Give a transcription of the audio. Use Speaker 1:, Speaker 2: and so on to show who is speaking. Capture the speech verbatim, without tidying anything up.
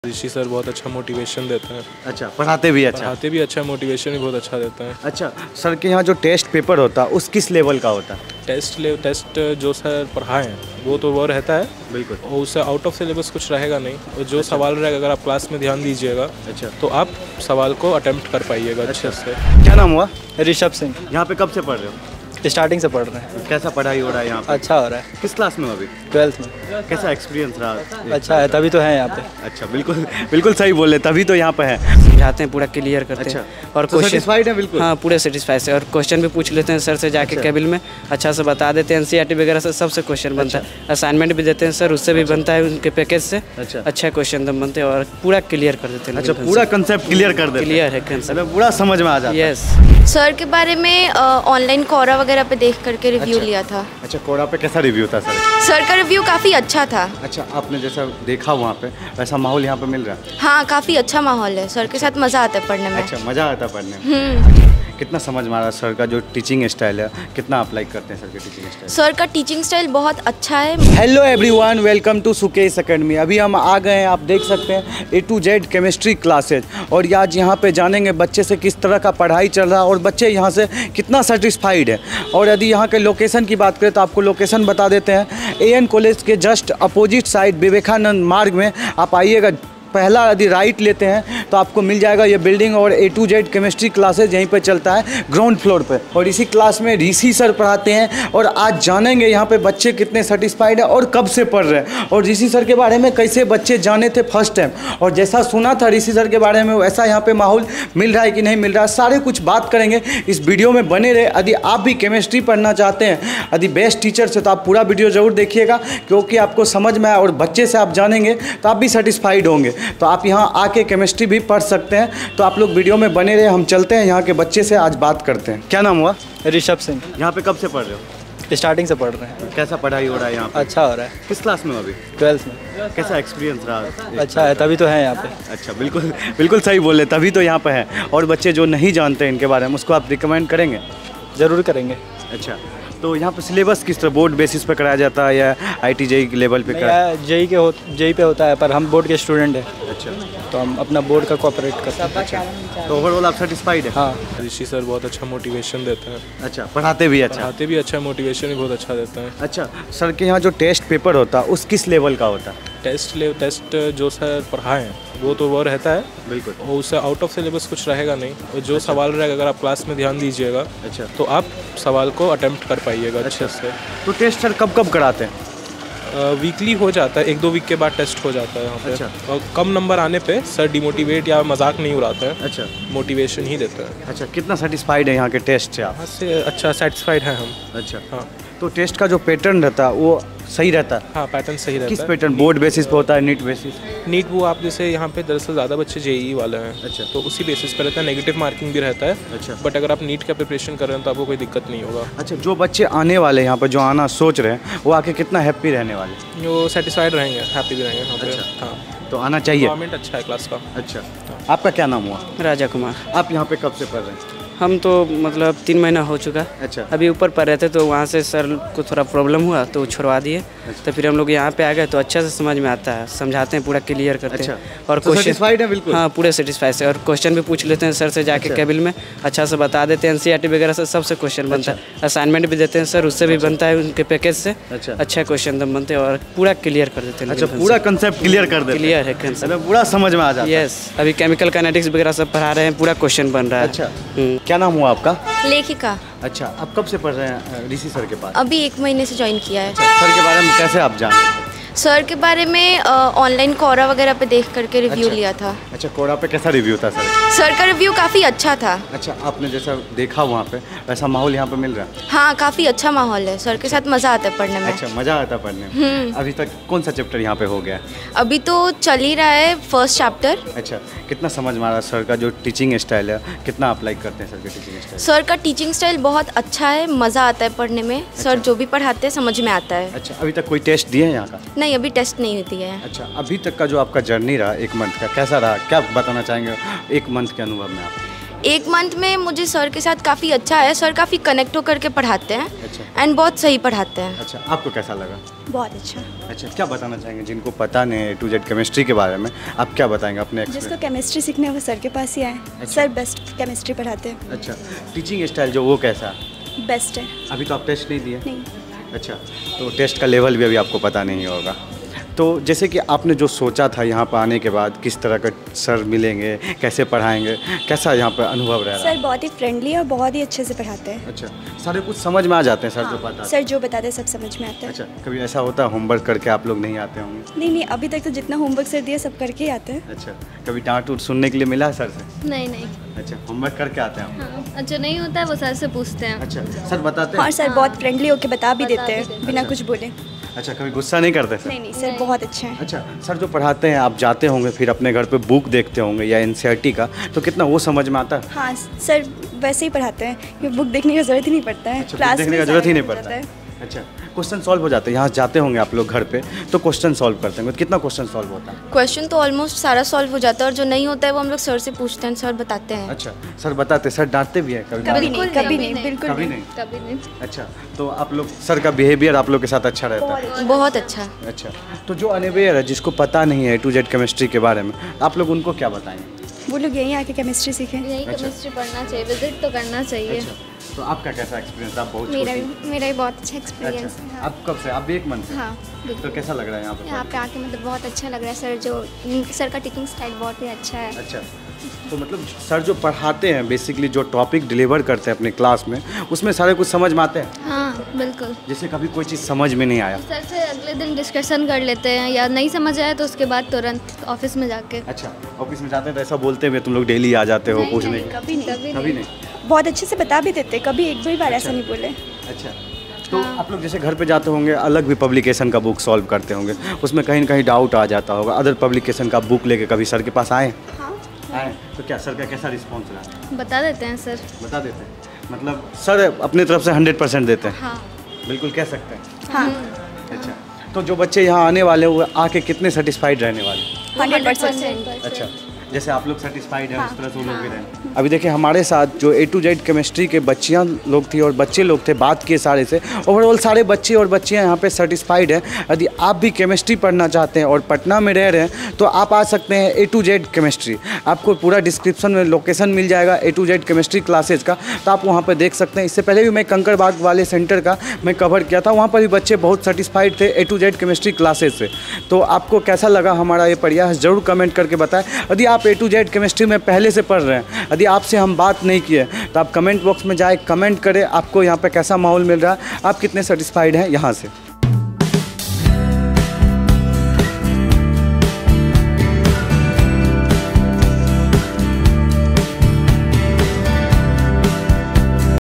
Speaker 1: ऋषि sir बहुत अच्छा motivation देते हैं।
Speaker 2: अच्छा, पढ़ाते भी अच्छा
Speaker 1: पढ़ाते भी अच्छा, मोटिवेशन भी बहुत अच्छा देता है।
Speaker 2: अच्छा, सर के यहाँ जो टेस्ट पेपर होता है उस किस लेवल का होता है?
Speaker 1: टेस्ट ले टेस्ट जो सर पढ़ाए हैं वो तो वो रहता है
Speaker 2: बिल्कुल,
Speaker 1: और उससे आउट ऑफ सिलेबस कुछ रहेगा नहीं। और जो अच्छा। सवाल रहेगा अगर आप क्लास में ध्यान दीजिएगा अच्छा तो आप सवाल को अटेम्प्ट कर पाइएगा अच्छे
Speaker 2: अच्छा।
Speaker 1: से।
Speaker 2: क्या नाम हुआ?
Speaker 3: ऋषभ सिंह।
Speaker 2: यहाँ पे कब से पढ़ रहे हो?
Speaker 3: स्टार्टिंग से पढ़ रहे हैं।
Speaker 2: कैसा पढ़ाई हो रहा है यहाँ पे?
Speaker 3: अच्छा हो रहा है।
Speaker 2: किस क्लास में हो अभी?
Speaker 3: ट्वेल्थ में।
Speaker 2: कैसा एक्सपीरियंस रहा?
Speaker 3: अच्छा है, तभी तो है यहाँ पे।
Speaker 2: अच्छा, बिल्कुल बिल्कुल सही बोले, तभी तो यहाँ पे है।
Speaker 4: समझाते हैं, पूरा क्लियर करते
Speaker 2: अच्छा।
Speaker 4: हैं और
Speaker 2: तो सेटिस्फाइड है बिल्कुल?
Speaker 4: हाँ, पूरे सेटिस्फाइड है और क्वेश्चन भी पूछ लेते हैं सर से जाके
Speaker 2: अच्छा।
Speaker 4: केबिल में, अच्छा से बता देते हैं। एनसीईआरटी वगैरह से सबसे क्वेश्चन बनता है, असाइनमेंट भी देते हैं सर, उससे भी बनता है उनके पैकेज से।
Speaker 2: अच्छा,
Speaker 4: अच्छा क्वेश्चन दम बनते हैं और पूरा क्लियर कर देते हैं।
Speaker 2: अच्छा, पूरा कंसेप्ट क्लियर कर देते हैं।
Speaker 4: क्लियर है कंसेप्ट,
Speaker 2: पूरा समझ में आ जाता है।
Speaker 4: यस।
Speaker 5: सर के बारे में ऑनलाइन कोरा वगैरह पे देख करके रिव्यू
Speaker 2: अच्छा।
Speaker 5: लिया था।
Speaker 2: अच्छा, कोरा पे कैसा रिव्यू था सर?
Speaker 5: सर का रिव्यू काफ़ी अच्छा था।
Speaker 2: अच्छा, आपने जैसा देखा वहाँ पे वैसा माहौल यहाँ पे मिल रहा है?
Speaker 5: हाँ, काफ़ी अच्छा माहौल है। सर के साथ मज़ा आता है पढ़ने में।
Speaker 2: अच्छा, मज़ा आता है पढ़ने में।
Speaker 5: हम्म।
Speaker 2: कितना समझ में आ रहा है सर का जो टीचिंग स्टाइल है? कितना अप्लाई करते हैं सर के टीचिंग स्टाइल?
Speaker 5: सर का टीचिंग स्टाइल बहुत अच्छा है।
Speaker 2: Hello everyone, welcome to Sukesh academy. अभी हम आ गए हैं, आप देख सकते हैं A to Z chemistry classes, और आज यहाँ पे जानेंगे बच्चे से किस तरह का पढ़ाई चल रहा है और बच्चे यहाँ से कितना सेटिस्फाइड है। और यदि यहाँ के लोकेशन की बात करें तो आपको लोकेशन बता देते हैं। ए एन कॉलेज के just opposite side Vivekananda Marg में आप आइएगा, पहला यदि राइट लेते हैं तो आपको मिल जाएगा ये बिल्डिंग, और A to Z chemistry classes यहीं पे चलता है ग्राउंड फ्लोर पे। और इसी क्लास में ऋषि सर पढ़ाते हैं, और आज जानेंगे यहाँ पे बच्चे कितने सेटिस्फाइड है और कब से पढ़ रहे हैं, और ऋषि सर के बारे में कैसे बच्चे जाने थे फर्स्ट टाइम, और जैसा सुना था ऋषि सर के बारे में वैसा यहाँ पे माहौल मिल रहा है कि नहीं मिल रहा है, सारे कुछ बात करेंगे। इस वीडियो में बने रहे। यदि आप भी केमिस्ट्री पढ़ना चाहते हैं, यदि बेस्ट टीचर से, तो आप पूरा वीडियो ज़रूर देखिएगा, क्योंकि आपको समझ में आए और बच्चे से आप जानेंगे तो आप भी सेटिस्फाइड होंगे। तो आप यहाँ आके केमिस्ट्री भी पढ़ सकते हैं। तो आप लोग वीडियो में बने रहे, हम चलते हैं यहाँ के बच्चे से, आज बात करते हैं। क्या नाम हुआ?
Speaker 3: ऋषभ सिंह।
Speaker 2: यहाँ पे कब से पढ़ रहे हो?
Speaker 3: स्टार्टिंग से पढ़ रहे हैं।
Speaker 2: कैसा पढ़ाई हो रहा है यहाँ पे?
Speaker 3: अच्छा हो रहा है।
Speaker 2: किस क्लास में हो अभी?
Speaker 3: ट्वेल्थ में।
Speaker 2: कैसा एक्सपीरियंस रहा?
Speaker 3: अच्छा है, तभी तो है यहाँ पे।
Speaker 2: अच्छा, बिल्कुल बिल्कुल सही बोले, तभी तो यहाँ पे है। और बच्चे जो नहीं जानते इनके बारे में, उसको आप रिकमेंड करेंगे?
Speaker 3: ज़रूर करेंगे।
Speaker 2: अच्छा, तो यहाँ पे सिलेबस किस तरह बोर्ड बेसिस पे कराया जाता है या आई टी जेई लेवल पे कराया?
Speaker 3: जेई के हो जेई पे होता है, पर हम बोर्ड के स्टूडेंट हैं।
Speaker 2: अच्छा,
Speaker 3: तो हम अपना बोर्ड का कोऑपरेट करते हैं।
Speaker 2: अच्छा, तो ओवरऑल आप सेटिस्फाइड है?
Speaker 3: हाँ।
Speaker 1: ऋषि सर बहुत अच्छा मोटिवेशन देते हैं।
Speaker 2: अच्छा, पढ़ाते भी अच्छा?
Speaker 1: पढ़ाते भी अच्छा, मोटिवेशन भी बहुत अच्छा देता है।
Speaker 2: अच्छा, सर के यहाँ जो टेस्ट पेपर होता है उस किस लेवल का होता है?
Speaker 1: टेस्ट ले टेस्ट जो सर पढ़ाए हैं वो तो वो रहता है
Speaker 2: बिल्कुल,
Speaker 1: और उससे आउट ऑफ सिलेबस कुछ रहेगा नहीं। और जो अच्छा। सवाल रहेगा अगर आप क्लास में ध्यान दीजिएगा अच्छा तो आप सवाल को अटेम्प्ट कर पाइएगा अच्छे
Speaker 2: अच्छा।
Speaker 1: से।
Speaker 2: तो टेस्ट सर कब कब कराते हैं?
Speaker 1: वीकली हो जाता है, एक दो वीक के बाद टेस्ट हो जाता है यहाँ पे।
Speaker 2: अच्छा।
Speaker 1: और कम नंबर आने पे सर डिमोटिवेट या मजाक नहीं उड़ाते हैं।
Speaker 2: अच्छा,
Speaker 1: मोटिवेशन ही देते हैं।
Speaker 2: अच्छा, कितना सेटिस्फाइड है यहाँ के टेस्ट से आप?
Speaker 1: यहाँ से अच्छा सेटिस्फाइड है हम।
Speaker 2: अच्छा,
Speaker 1: हाँ।
Speaker 2: तो टेस्ट का जो पैटर्न रहता है वो सही रहता है?
Speaker 1: हाँ, पैटर्न सही रहता है।
Speaker 2: किस पैटर्न? बोर्ड बेसिस पे होता है, नीट बेसिस?
Speaker 1: नीट वो आप जैसे यहाँ पे दरअसल ज़्यादा बच्चे जेईई वाले हैं।
Speaker 2: अच्छा,
Speaker 1: तो उसी बेसिस पे रहता है, नेगेटिव मार्किंग भी रहता है।
Speaker 2: अच्छा,
Speaker 1: बट अगर आप नीट का प्रिपरेशन कर रहे हैं तो आपको कोई दिक्कत नहीं होगा।
Speaker 2: अच्छा, जो बच्चे आने वाले यहाँ पर जो आना सोच रहे हैं वो आके कितना हैप्पी रहने वाले?
Speaker 1: वो सेटिस्फाइड रहेंगे, हैप्पी भी रहेंगे यहाँ पे।
Speaker 2: अच्छा।
Speaker 1: हाँ,
Speaker 2: तो आना चाहिए।
Speaker 1: गवर्नमेंट अच्छा है क्लास का।
Speaker 2: अच्छा, आपका क्या नाम हुआ?
Speaker 4: राजा कुमार।
Speaker 2: आप यहाँ पे कब से पढ़ रहे हैं?
Speaker 4: हम तो मतलब तीन महीना हो चुका।
Speaker 2: अच्छा,
Speaker 4: अभी ऊपर पढ़ रहे थे तो वहाँ से सर को थोड़ा प्रॉब्लम हुआ तो छुड़वा दिए। अच्छा। तो फिर हम लोग यहाँ पे आ गए तो अच्छा से समझ में आता है, समझाते हैं, पूरा क्लियर करते
Speaker 2: अच्छा।
Speaker 4: हैं और
Speaker 2: तो सेटिस्फाइड है बिल्कुल?
Speaker 4: हाँ, पूरे सेटिस्फाइड है और क्वेश्चन भी पूछ लेते हैं सर से जाके
Speaker 2: अच्छा।
Speaker 4: केबिल में, अच्छा से बता देते हैं। एनसीईआरटी वगैरह से सबसे क्वेश्चन बनता है, असाइनमेंट भी देते हैं सर, उससे भी बनता है उनके पैकेज से।
Speaker 2: अच्छा,
Speaker 4: अच्छा क्वेश्चन दम बनते हैं और पूरा क्लियर कर देते हैं।
Speaker 2: अच्छा, पूरा कंसेप्ट क्लियर कर देते हैं?
Speaker 4: क्लियर है कंसेप्ट,
Speaker 2: पूरा समझ में आ जाता है।
Speaker 4: यस। अभी केमिकल काइनेटिक्स वगैरह सब पढ़ा रहे हैं, पूरा क्वेश्चन बन रहा है।
Speaker 2: अच्छा, क्या नाम हुआ आपका?
Speaker 5: लेखिका।
Speaker 2: अच्छा, आप कब से पढ़ रहे हैं ऋषि सर के पास?
Speaker 5: अभी एक महीने से ज्वाइन किया है।
Speaker 2: सर के बारे में कैसे आप जाने?
Speaker 5: सर के बारे में ऑनलाइन कोरा वगैरह पे देख करके रिव्यू
Speaker 2: अच्छा।
Speaker 5: लिया था।
Speaker 2: अच्छा, कोरा पे कैसा रिव्यू था सर?
Speaker 5: सर का रिव्यू काफ़ी अच्छा था।
Speaker 2: अच्छा, आपने जैसा देखा वहाँ पे वैसा माहौल यहाँ पे मिल रहा है?
Speaker 5: हाँ, काफ़ी अच्छा माहौल है। सर के साथ मज़ा आता है पढ़ने में।
Speaker 2: अच्छा, मज़ा आता है पढ़ने में। अभी तक कौन सा चैप्टर यहाँ पे हो गया?
Speaker 5: अभी तो चल ही रहा है फर्स्ट चैप्टर।
Speaker 2: अच्छा, कितना समझ में आ रहा है सर का जो टीचिंग स्टाइल है? कितना अप्लाई करते हैं सर के टीचिंग स्टाइल?
Speaker 5: सर का टीचिंग स्टाइल बहुत अच्छा है, मज़ा आता है पढ़ने में। सर जो भी पढ़ाते हैं समझ में आता है।
Speaker 2: अच्छा, अभी तक कोई टेस्ट दिए हैं यहाँ का?
Speaker 5: नहीं, अभी टेस्ट नहीं दिया है।
Speaker 2: अच्छा, अभी तक का जो आपका जर्नी रहा एक मंथ का, कैसा रहा? क्या बताना चाहेंगे एक मंथ के अनुभव में आप?
Speaker 5: एक मंथ में मुझे सर के साथ काफ़ी अच्छा है। सर काफ़ी कनेक्ट होकर के पढ़ाते हैं एंड बहुत सही पढ़ाते हैं।
Speaker 2: अच्छा, आपको कैसा लगा?
Speaker 6: बहुत अच्छा।
Speaker 2: अच्छा, क्या बताना चाहेंगे जिनको पता नहीं है ए टू जेड केमिस्ट्री के बारे में, आप क्या बताएंगे अपने
Speaker 6: जिसको
Speaker 2: एक्सपीरियंस?
Speaker 6: केमिस्ट्री सीखना है वो सर के पास ही आए।
Speaker 2: अच्छा।
Speaker 6: सर बेस्ट केमिस्ट्री पढ़ाते हैं।
Speaker 2: अच्छा, टीचिंग स्टाइल जो वो कैसा है?
Speaker 6: बेस्ट है।
Speaker 2: अभी तो आप टेस्ट नहीं दिए?
Speaker 6: नहीं।
Speaker 2: अच्छा, तो टेस्ट का लेवल भी अभी आपको पता नहीं होगा। तो जैसे कि आपने जो सोचा था यहाँ पर आने के बाद, किस तरह का सर मिलेंगे, कैसे पढ़ाएंगे, कैसा यहाँ पर अनुभव रह रहा है?
Speaker 6: सर बहुत ही फ्रेंडली और बहुत ही अच्छे से पढ़ाते हैं।
Speaker 2: अच्छा, सारे कुछ समझ में आ जाते हैं सर जो
Speaker 6: हाँ,
Speaker 2: पता?
Speaker 6: सर जो बताते हैं सब समझ में आता है।
Speaker 2: अच्छा, कभी ऐसा होता है होमवर्क करके आप लोग नहीं आते होंगे?
Speaker 6: नहीं नहीं, अभी तक तो जितना होमवर्क सर दिया सब करके ही आते हैं।
Speaker 2: अच्छा, कभी डांट उट सुनने के लिए मिला है सर से?
Speaker 7: नहीं नहीं।
Speaker 2: अच्छा, होमवर्क करके आते हैं?
Speaker 7: हाँ, अच्छा नहीं होता है वो सर से पूछते हैं।
Speaker 2: अच्छा, सर बताते हैं?
Speaker 6: और सर बहुत फ्रेंडली होकर बता भी
Speaker 7: बता
Speaker 6: देते
Speaker 7: भी
Speaker 6: हैं
Speaker 7: देते
Speaker 6: बिना कुछ बोले।
Speaker 2: अच्छा, कभी गुस्सा नहीं करते सर?
Speaker 6: नहीं नहीं, सर बहुत अच्छे हैं।
Speaker 2: अच्छा, सर जो पढ़ाते हैं आप जाते होंगे फिर अपने घर पे बुक देखते होंगे या एनसीईआरटी का, तो कितना वो समझ में आता है?
Speaker 6: हाँ सर वैसे ही पढ़ाते हैं, ये बुक देखने की जरूरत ही नहीं पड़ता है।
Speaker 2: अच्छा, बुक देखने का जरूरत ही नहीं पड़ता है। अच्छा, क्वेश्चन सॉल्व हो जाते हैं? यहाँ जाते होंगे आप लोग घर पे तो क्वेश्चन सॉल्व करते होंगे, कितना क्वेश्चन सॉल्व होता है?
Speaker 5: क्वेश्चन तो ऑलमोस्ट सारा सॉल्व हो जाता है और जो नहीं होता है वो हम लोग सर से पूछते हैं, सर बताते हैं।
Speaker 2: अच्छा, सर बताते, सर डांटते भी हैं कभी?
Speaker 6: कभी
Speaker 2: डांटते?
Speaker 6: नहीं, कभी नहीं, बिल्कुल
Speaker 2: कभी
Speaker 6: नहीं।
Speaker 2: नहीं।
Speaker 7: कभी नहीं।
Speaker 2: अच्छा, तो आप लोग सर का बिहेवियर आप लोग के साथ अच्छा रहता है?
Speaker 5: बहुत अच्छा।
Speaker 2: अच्छा, तो जो अनअवेयर है, जिसको पता नहीं है ए टू जेड केमिस्ट्री के बारे में, आप लोग उनको क्या बताएंगे?
Speaker 6: वो लोग यहीं आके केमिस्ट्री सीखें।
Speaker 7: यही केमिस्ट्री पढ़ना चाहिए, विजिट तो करना चाहिए।
Speaker 2: अच्छा, तो आपका कैसा एक्सपीरियंस? आप बहुत
Speaker 8: मेरा
Speaker 2: छोटी
Speaker 8: भी मेरा भी बहुत अच्छा
Speaker 2: हैं।
Speaker 8: एक्सपीरियंस
Speaker 2: अच्छा,
Speaker 8: है।
Speaker 2: आप कब से? आप भी एक मंथ से?
Speaker 8: हाँ
Speaker 2: तो कैसा लग रहा है यहाँ पे?
Speaker 8: यहाँ पे आके मतलब बहुत अच्छा लग रहा है। सर जो सर का टीचिंग स्टाइल बहुत ही अच्छा है।
Speaker 2: अच्छा, तो मतलब सर जो पढ़ाते हैं बेसिकली जो टॉपिक डिलीवर करते हैं अपने क्लास में, उसमें सारे कुछ समझ में आते हैं?
Speaker 8: हाँ बिल्कुल।
Speaker 2: जैसे कभी कोई चीज़ समझ में नहीं आया?
Speaker 7: सर से अगले दिन डिस्कशन कर लेते हैं या नहीं समझ आया तो उसके बाद तुरंत ऑफिस में जाके।
Speaker 2: अच्छा, ऑफिस में जाते हैं तो ऐसा बोलते हुए तुम लोग डेली आ जाते हो पूछने के?
Speaker 6: कभी नहीं,
Speaker 7: कभी
Speaker 2: कभी
Speaker 7: नहीं।
Speaker 2: नहीं।
Speaker 6: बहुत अच्छे से बता भी देते, कभी एक भी बार ऐसा नहीं बोले।
Speaker 2: अच्छा, तो आप लोग जैसे घर पे जाते होंगे अलग भी पब्लिकेशन का बुक सॉल्व करते होंगे, उसमें कहीं ना कहीं डाउट आ जाता होगा, अदर पब्लिकेशन का बुक लेके कभी सर के पास आए?
Speaker 6: हाँ।
Speaker 2: आए, तो क्या सर का कैसा रिस्पॉन्स रहा?
Speaker 7: बता देते हैं सर।
Speaker 2: बता देते हैं, मतलब सर अपनी तरफ से हंड्रेड परसेंट देते हैं?
Speaker 7: हाँ।
Speaker 2: बिल्कुल कह सकते हैं।
Speaker 6: हाँ
Speaker 2: अच्छा, तो जो बच्चे यहाँ आने वाले वो आके कितने सेटिस्फाइड रहने वाले?
Speaker 6: Hundred percent.
Speaker 2: अच्छा, जैसे आप लोग सेटिस्फाइड हैं उस तरह से वो लोग भी रहें। अभी देखिए हमारे साथ जो ए टू जेड केमिस्ट्री के बच्चियाँ लोग थी और बच्चे लोग थे, बात किए सारे से। ओवरऑल सारे बच्चे और बच्चियाँ यहाँ पे सेटिस्फाइड हैं। यदि आप भी केमिस्ट्री पढ़ना चाहते हैं और पटना में रह रहे हैं तो आप आ सकते हैं ए टू जेड केमिस्ट्री। आपको पूरा डिस्क्रिप्शन में लोकेशन मिल जाएगा A to Z chemistry classes का, तो आप वहाँ पर देख सकते हैं। इससे पहले भी मैं कंकड़बाग वाले सेंटर का मैं कवर किया था, वहाँ पर भी बच्चे बहुत सेटिस्फाइड थे A to Z chemistry classes से। तो आपको कैसा लगा हमारा ये प्रयास ज़रूर कमेंट करके बताएं। यदि आप ए टू जेड केमिस्ट्री में पहले से पढ़ रहे हैं, यदि आपसे हम बात नहीं किए तो आप कमेंट बॉक्स में जाए कमेंट करें, आपको यहाँ पे कैसा माहौल मिल रहा है, आप कितने सेटिस्फाइड हैं यहाँ से।